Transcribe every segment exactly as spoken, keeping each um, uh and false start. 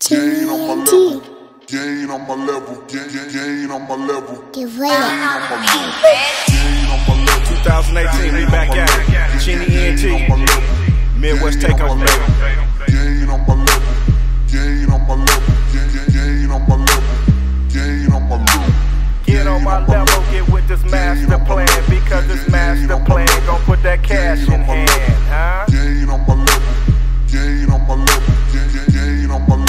Gain on my level, gain on my level, gain, gain on my level, gain on my level, gain on my level. twenty eighteen, we back at it. Chinny E N T, Midwest Takeover, baby. Gain on my level, gain on my level, gain on my level, gain on my level. Get on my level, get with this master plan, because this master plan gon' put that cash in hand, huh? Gain on my level, gain on my level, gain on my level.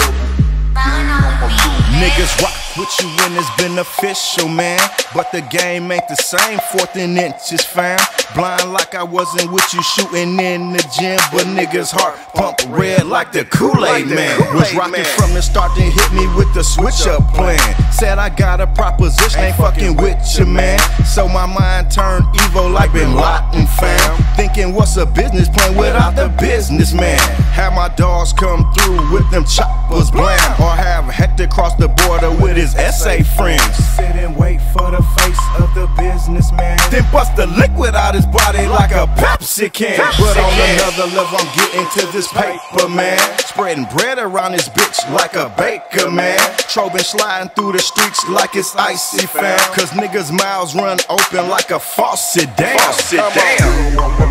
Niggas rock with you when it's beneficial, man, but the game ain't the same. Fourth and inches found, blind like I wasn't with you shooting in the gym, but niggas heart pump red like the Kool-Aid man. Was rocking from the start, then hit me with the switch up plan. Said I got a proposition, ain't fucking with you, man. So my mind turned evil like Bin Laden, fam. Thinking what's a business plan without the businessman? Have my dogs come through with them choppers blam, or have Hector cross the border with his S A friends. Sit and wait for the face of the businessman, then bust the liquid out his body like a Pepsi can. But on another level, I'm getting to this paper, man. Spreading bread around this bitch like a baker, man. Trobin sliding through the streets like it's icy, fam. Cause niggas' mouths run open like a faucet, damn. Faucet, damn.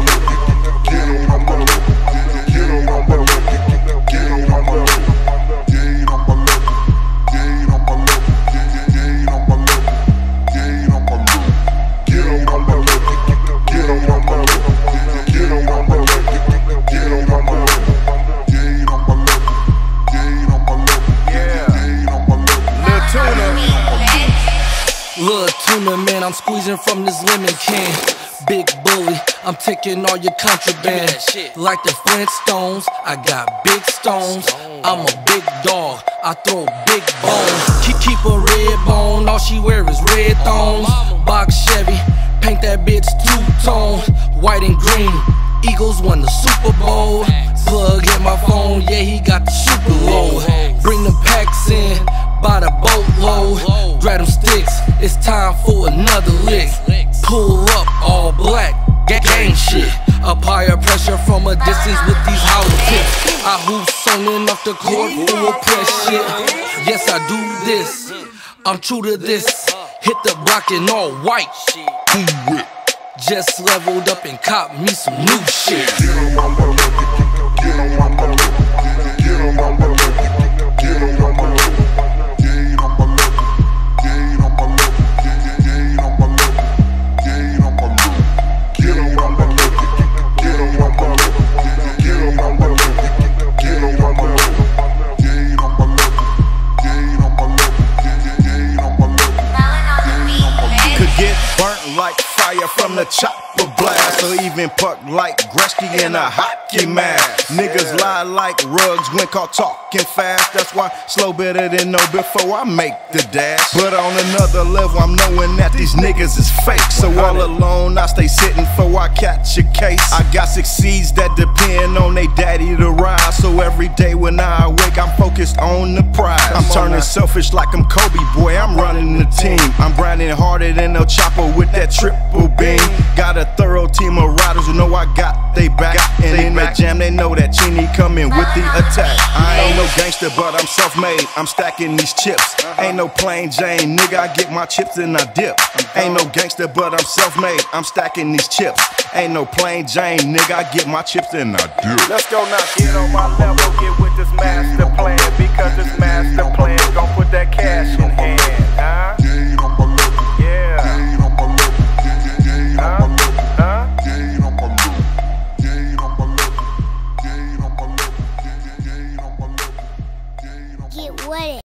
Lil' Tuna, man, I'm squeezing from this lemon can. Big bully, I'm taking all your contraband. Like the Flintstones, I got big stones. I'm a big dog, I throw big bones. Keep, keep a red bone, all she wear is red thongs. Box Chevy, paint that bitch two-tone. White and green, Eagles won the Super Bowl. Plug in my phone, yeah, he got the super low. Bring the packs in, by the boatload. Grab them sticks, it's time for another lick. Pull up, all black, gang shit. Up higher pressure from a distance with these hollow tips. I hoop someone off the court, full of press shit. Yes, I do this, I'm true to this. Hit the block in all white. Just leveled up and cop me some new shit. Get burnt like fire from the chopper blast, or even puck like Gretzky in a hockey mask. Niggas lie like rugs when caught talking fast. That's why slow better than know before I make the dash. But on another level, I'm knowing that these niggas is fake. So all alone, I stay sitting before I catch a case. I got six seeds that depend on they daddy to rise. So every day when I awake, I'm focused on the prize. I'm turning selfish like I'm Kobe, boy, I'm running the team. I'm grinding harder than a chopper with that triple beam. Got a thorough team of riders who know I got they back. And in the jam, they know that Chinny coming with the attack. I ain't no gangster, but I'm self-made. I'm stacking these chips. Ain't no plain Jane, nigga, I get my chips and I dip. Ain't no gangster, but I'm self-made. I'm stacking these chips. Ain't no plain Jane, nigga, I get my chips and I dip. Let's go now, get on my level, get with this master plan, because